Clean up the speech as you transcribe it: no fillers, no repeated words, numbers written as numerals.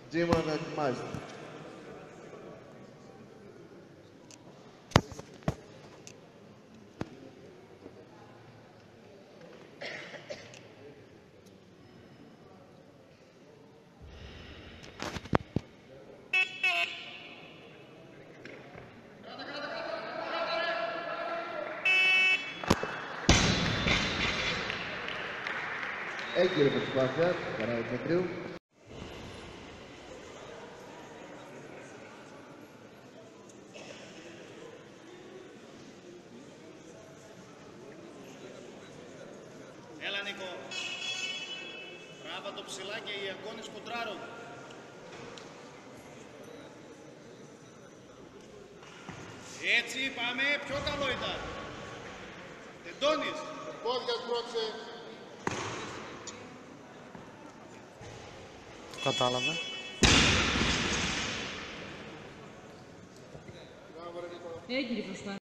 Τζίμα να ετοιμάζεται. Έγκυρη προσπάθεια, καρά Δημητρίου. Έλα Νίκο. Τράβα το ψηλά και οι αγώνες κοντράρουν. Έτσι πάμε, πιο καλό ήταν. Τεντώνεις. Πόδια σπρώξε. Κατάλαβε. Μπράβο ρε Νίκο. Έγκυρη προσπάθεια.